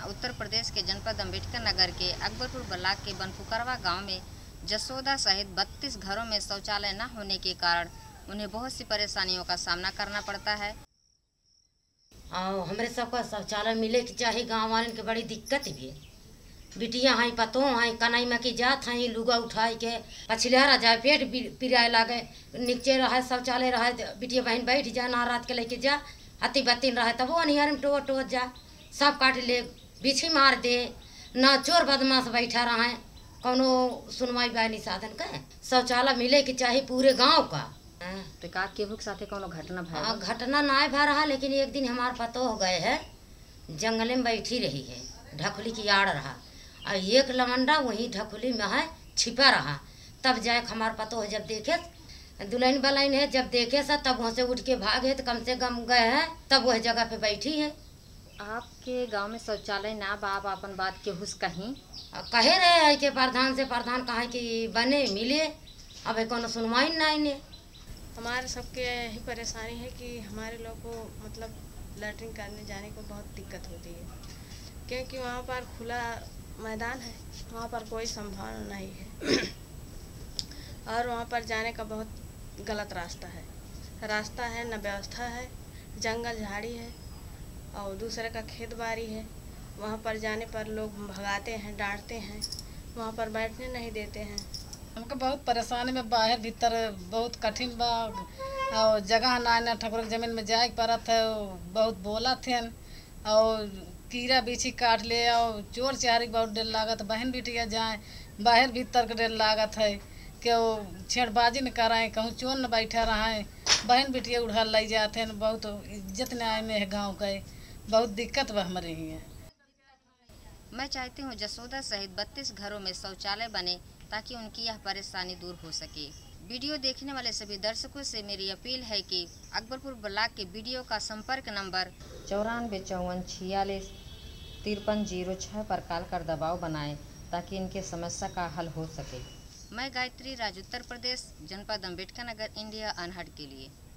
उत्तर प्रदेश के जनपद अम्बेडकर नगर के अकबरपुर ब्लॉक के बनपुकरवा गांव में जसोदा सहित 32 घरों में शौचालय न होने के कारण उन्हें बहुत सी परेशानियों का सामना करना पड़ता है। और हमारे सबका शौचालय मिले के चाहे गाँव वाले के बड़ी दिक्कत भी है। बिटिया हैं पतो हैं कनाई में की जात हैं लुगा उठाई के पछिलहरा जाए पेट पिराए लागे नीचे रहे शौचालय रहे बिटिया बहन बैठ जा ना रात के लेके जा अति बत्तीन रहे तब वो अनिहार में टोट जा सब काट ले बिछी मार दे ना चोर बदमाश बैठा रहा है कोनो सुनवाई बानी साधन का शौचालय मिले के चाहे पूरे गाँव का। तो का केहू के साथे कोनो घटना भा घटना ना भा रहा लेकिन एक दिन हमारे पतो हो गए है जंगले में बैठी रही है ढकुली की आड़ रहा और एक लमंडा वही ढकुली में है छिपा रहा तब जाए हमारे पतो हो जब देखे दुल्हन बलाइन है जब देखे सा तब वहाँ से उठ के भागे तो कम से कम गए हैं तब वह जगह पे बैठी है। आपके गांव में शौचालय ना बाप अपन बात केहू से कहीं कहे रहे है कि प्रधान से प्रधान कहा कि बने मिले अब कोनो सुनवाई नहीं ने। हमारे सबके यही परेशानी है कि हमारे लोग को मतलब लैट्रिन करने जाने को बहुत दिक्कत होती है क्योंकि वहाँ पर खुला मैदान है वहाँ पर कोई संभावना नहीं है और वहाँ पर जाने का बहुत गलत रास्ता है न व्यवस्था है जंगल झाड़ी है और दूसरे का खेत बाड़ी है वहाँ पर जाने पर लोग भगाते हैं डांटते हैं वहाँ पर बैठने नहीं देते हैं। हमको बहुत परेशानी में बाहर भीतर बहुत कठिन बा और जगह ना ठकुर जमीन में जाए पड़त है बहुत बोला थे और कीड़ा बीछी काट ले और चोर चारी बहुत डर लागत बहन बिटिया जाए बाहर भीतर के डर लागत है कि वो छेड़बाजी न कराए कहूँ चोर न बैठा रहा बहन बिटिया उड़ा लाई जाते हैं बहुत इज्जत न्याय में है गाँव का बहुत दिक्कत बा हमारे ही है। मैं चाहती हूँ जसोदा सहित 32 घरों में शौचालय बने ताकि उनकी यह परेशानी दूर हो सके। वीडियो देखने वाले सभी दर्शकों से मेरी अपील है कि अकबरपुर ब्लॉक के वीडियो का संपर्क नंबर 9454465306 पर कॉल कर दबाव बनाएं ताकि इनके समस्या का हल हो सके। मैं गायत्री राज उत्तर प्रदेश जनपद अम्बेडकर नगर इंडिया अनहद के लिए।